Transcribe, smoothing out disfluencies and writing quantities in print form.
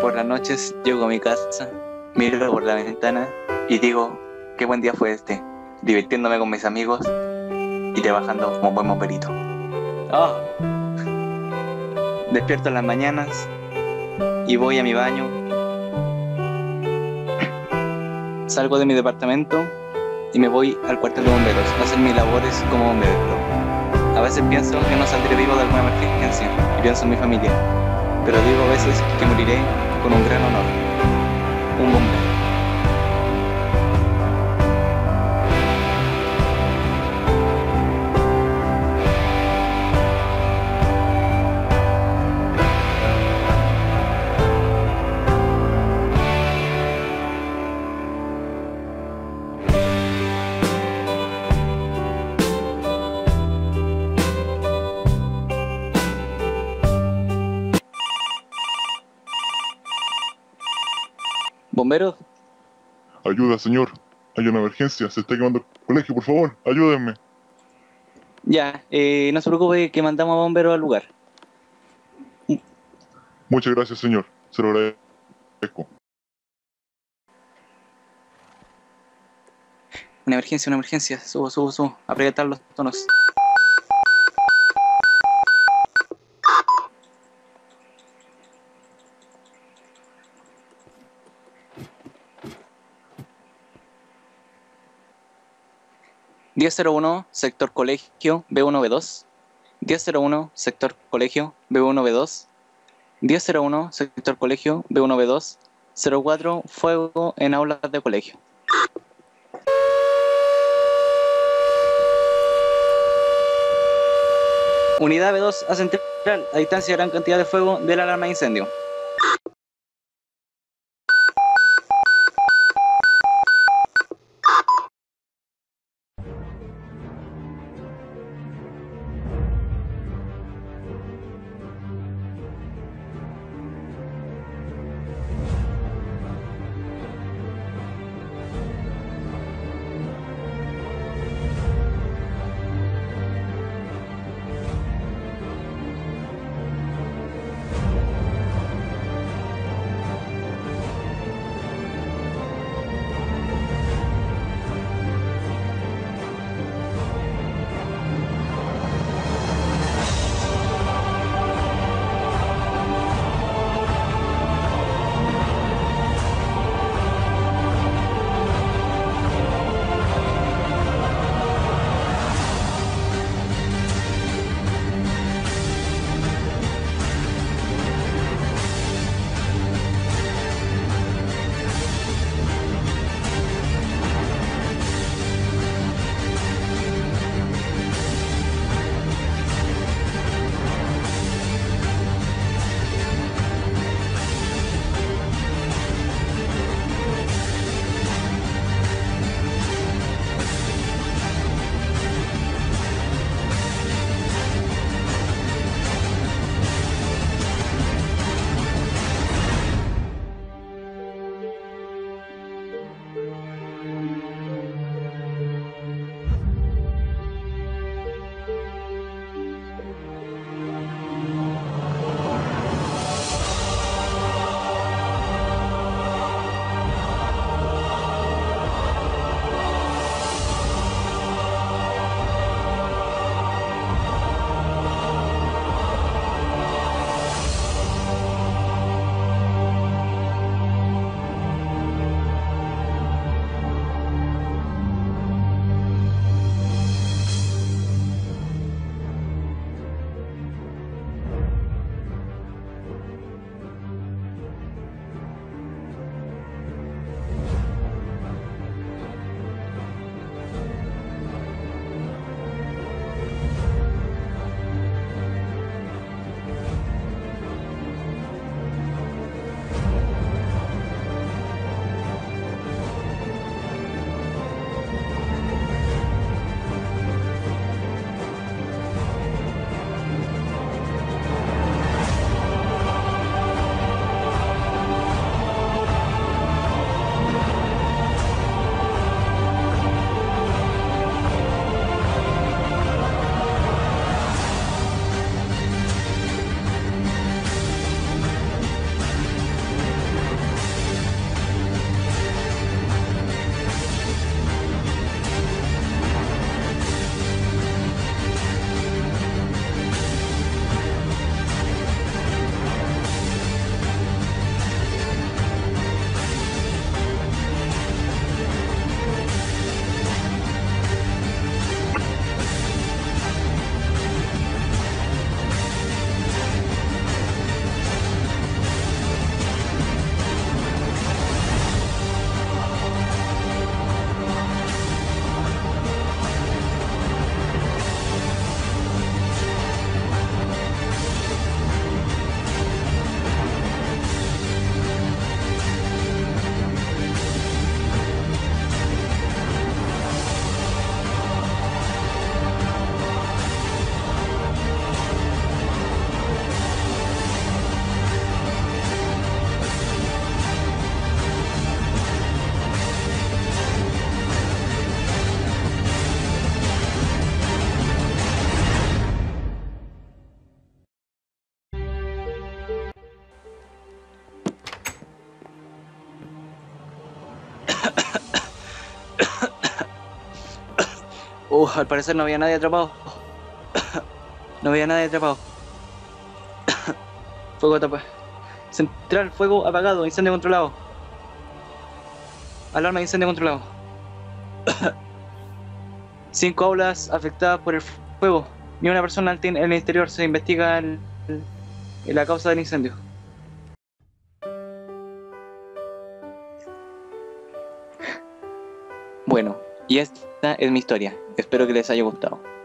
Por las noches llego a mi casa, miro por la ventana y digo, qué buen día fue este, divirtiéndome con mis amigos y trabajando como buen bomberito. ¡Oh! Despierto en las mañanas y voy a mi baño, salgo de mi departamento y me voy al cuartel de bomberos a hacer mis labores como bombero. A veces pienso que no saldré vivo de alguna emergencia y pienso en mi familia, pero digo a veces que moriré con un gran honor, un bombero. ¿Bomberos? Ayuda, señor. Hay una emergencia. Se está quemando el colegio, por favor. Ayúdenme. Ya, no se preocupe que mandamos a bomberos al lugar. Muchas gracias, señor. Se lo agradezco. Una emergencia. Subo. Apretar los tonos. (1001) sector colegio B1B2. 1001 sector colegio B1B2. 1001 sector colegio B1B2. 04 fuego en aulas de colegio. Unidad B2 a central, a distancia de gran cantidad de fuego de la alarma de incendio. Al parecer no había nadie atrapado. No había nadie atrapado. Fuego tapa. Central, fuego apagado, incendio controlado. Alarma de incendio controlado. 5 aulas afectadas por el fuego. Ni una persona en el interior. Se investiga la causa del incendio. Bueno, y esta es mi historia. Espero que les haya gustado.